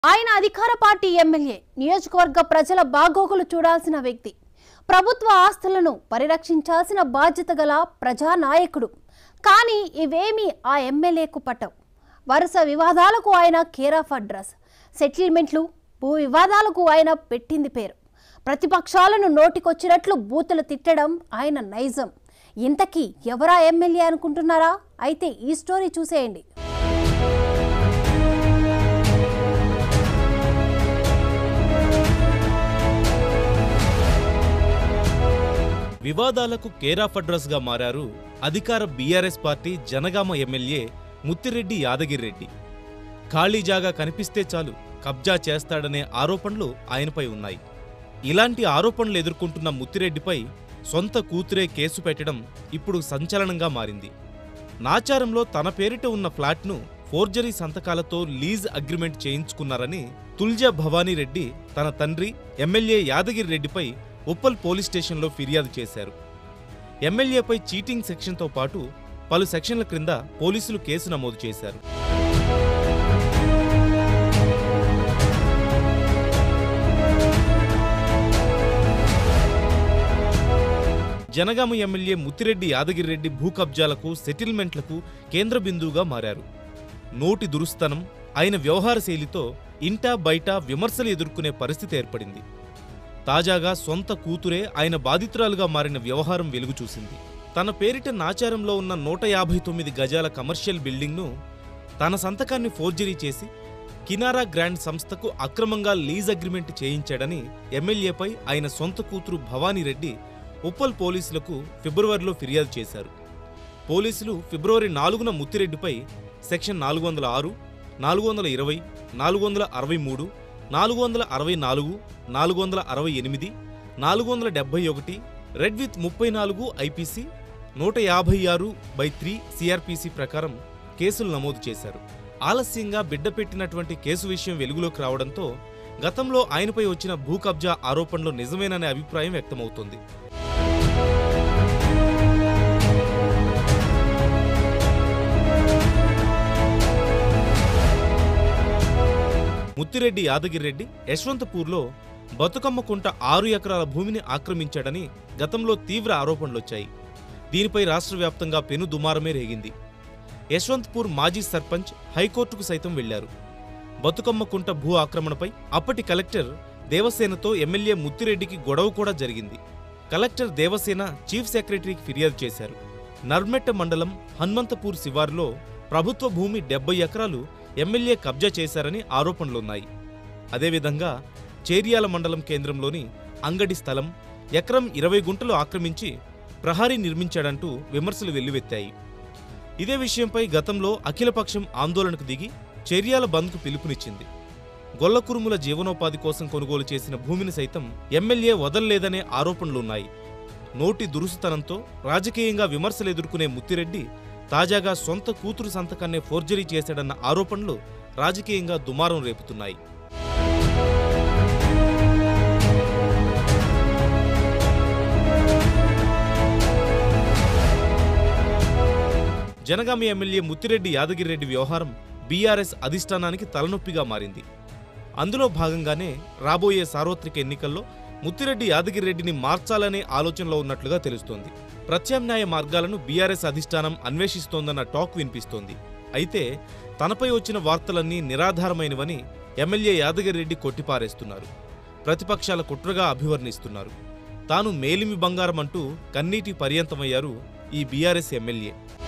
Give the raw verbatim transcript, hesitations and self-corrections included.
ఆయన అధికార party MLA నియోజకవర్గ ప్రజల బాగోగులు చూడాల్సిన వ్యక్తి, ప్రభుత్వ ఆస్తులను పరిరక్షించాల్సిన బాధ్యత గల ప్రజానాయకుడు. కానీ ఇవేమీ ఆ ఎమ్మెల్యేకు పట్టవు. వరుస వివాదాలకు ఆయన కేర్ ఆఫ్ అడ్రస్. సెటిల్మెంట్లు, భూ వివాదాలకు ఆయన పెట్టింది పేరు. ప్రతిపక్షాలను నోటికొచ్చినట్లు బూతులు తిట్టడం ఆయన నైజం. ఇంతకీ ఎవరా ఎమ్మెల్యే అనుకుంటున్నారా? అయితే ఈ స్టోరీ చూసేయండి. వివాదాలకు కేర్ ఆఫ్ అడ్రస్ గా మారారు అధికార BRS party Jangaon MLA Muthireddy Yadagiri Reddy. ఖాళీ జాగా కనిపిస్తే చాలు కబ్జా చేస్తాడనే ఆరోపణలు ఆయనపై ఉన్నాయి. ఇలాంటి ఆరోపణలు ఎదుర్కొంటున్న ముత్తిరెడ్డిపై సొంత కూతురే కేసు పెట్టడం ఇప్పుడు సంచలనంగా మారింది. నాచారంలో తన పేరిట ఉన్న ఫ్లాట్ను ఫోర్జరీ సంతకాలతో లీజ్ అగ్రిమెంట్ చేయించుకున్నారని తుల్జా భవానీరెడ్డి తన తండ్రి ఎమ్మెల్యే యాదగిరిరెడ్డిపై ఉప్పల్ పోలీస్ స్టేషన్లో ఫిర్యాదు చేశారు. ఎమ్మెల్యేపై చీటింగ్ సెక్షన్తో పాటు పలు సెక్షన్ల క్రింద పోలీసులు కేసు నమోదు చేశారు. జనగామ ఎమ్మెల్యే ముత్తిరెడ్డి యాదగిరిరెడ్డి భూ కబ్జాలకు, సెటిల్మెంట్లకు కేంద్ర బిందువుగా మారారు. నోటి దురుస్తనం, ఆయన వ్యవహార శైలితో ఇంటా బయట విమర్శలు ఎదుర్కొనే పరిస్థితి ఏర్పడింది. తాజాగా సొంత కూతురే ఆయన బాధితురాలుగా మారిన వ్యవహారం వెలుగుచూసింది. తన పేరిట నాచారంలో ఉన్న నూట యాభై తొమ్మిది గజాల కమర్షియల్ బిల్డింగ్ను తన సంతకాన్ని ఫోర్జరీ చేసి కినారా గ్రాండ్ సంస్థకు అక్రమంగా లీజ్ అగ్రిమెంట్ చేయించాడని ఎమ్మెల్యేపై ఆయన సొంత కూతురు భవానీరెడ్డి ఉప్పల్ పోలీసులకు ఫిబ్రవరిలో ఫిర్యాదు చేశారు. పోలీసులు ఫిబ్రవరి నాలుగున ముత్తిరెడ్డిపై సెక్షన్ నాలుగు వందల ఆరు, నాలుగు వందల ఇరవై, నాలుగు వందల అరవై మూడు, నాలుగు వందల అరవై నాలుగు, నాలుగు వందల అరవై ఎనిమిది, నాలుగు వందల డెబ్బై ఒకటి, రెడ్ విత్ ముప్పై నాలుగు ఐపీసీ, నూట యాభై ఆరు బై త్రీ సిఆర్పిసి ప్రకారం కేసులు నమోదు చేశారు. ఆలస్యంగా బిడ్డ పెట్టినటువంటి కేసు విషయం వెలుగులోకి రావడంతో గతంలో ఆయనపై వచ్చిన భూ కబ్జా ఆరోపణలు నిజమేననే అభిప్రాయం వ్యక్తమవుతోంది. ముత్తిరెడ్డి యాదగిరిరెడ్డి యశ్వంతపూర్లో బతుకమ్మ కుంట ఆరు ఎకరాల భూమిని ఆక్రమించాడని గతంలో తీవ్ర ఆరోపణలొచ్చాయి. దీనిపై రాష్ట్ర వ్యాప్తంగా పెను దుమారమే రేగింది. యశ్వంతపూర్ మాజీ సర్పంచ్ హైకోర్టుకు సైతం వెళ్లారు. బతుకమ్మ కుంట భూ ఆక్రమణపై అప్పటి కలెక్టర్ దేవసేనతో ఎమ్మెల్యే ముత్తిరెడ్డికి గొడవ కూడా జరిగింది. కలెక్టర్ దేవసేన చీఫ్ సెక్రటరీకి ఫిర్యాదు చేశారు. నర్మెట్ట మండలం హన్మంతపూర్ శివారులో ప్రభుత్వ భూమి డెబ్బై ఎకరాలు ఎమ్మెల్యే కబ్జా చేశారని ఆరోపణలున్నాయి. అదేవిధంగా చేర్యాల మండలం కేంద్రంలోని అంగడి స్థలం ఎకరం ఇరవై గుంటలు ఆక్రమించి ప్రహారీ నిర్మించాడంటూ విమర్శలు వెల్లువెత్తాయి. ఇదే విషయంపై గతంలో అఖిలపక్షం ఆందోళనకు దిగి చేర్యాల బంద్కు పిలుపునిచ్చింది. గొల్లకురుముల జీవనోపాధి కోసం కొనుగోలు చేసిన భూమిని సైతం ఎమ్మెల్యే వదల్లేదనే ఆరోపణలున్నాయి. నోటి దురుసుతనంతో రాజకీయంగా విమర్శలు ఎదుర్కొనే ముత్తిరెడ్డి తాజాగా సొంత కూతురు సంతకాన్నే ఫోర్జరీ చేశాడన్న ఆరోపణలు రాజకీయంగా దుమారం రేపుతున్నాయి. జనగామ ఎమ్మెల్యే ముత్తిరెడ్డి యాదగిరిరెడ్డి వ్యవహారం బీఆర్ఎస్ అధిష్టానానికి తలనొప్పిగా మారింది. అందులో భాగంగానే రాబోయే సార్వత్రిక ఎన్నికల్లో ముత్తిరెడ్డి యాదగిరిరెడ్డిని మార్చాలనే ఆలోచనలో ఉన్నట్లుగా తెలుస్తోంది. ప్రత్యామ్నాయ మార్గాలను బీఆర్ఎస్ అధిష్టానం అన్వేషిస్తోందన్న టాక్ వినిపిస్తోంది. అయితే తనపై వచ్చిన వార్తలన్నీ నిరాధారమైనవని ఎమ్మెల్యే యాదగిరిరెడ్డి కొట్టిపారేస్తున్నారు. ప్రతిపక్షాల కుట్రగా అభివర్ణిస్తున్నారు. తాను మేలిమి బంగారం అంటూ కన్నీటి పర్యంతమయ్యారు ఈ బీఆర్ఎస్ ఎమ్మెల్యే.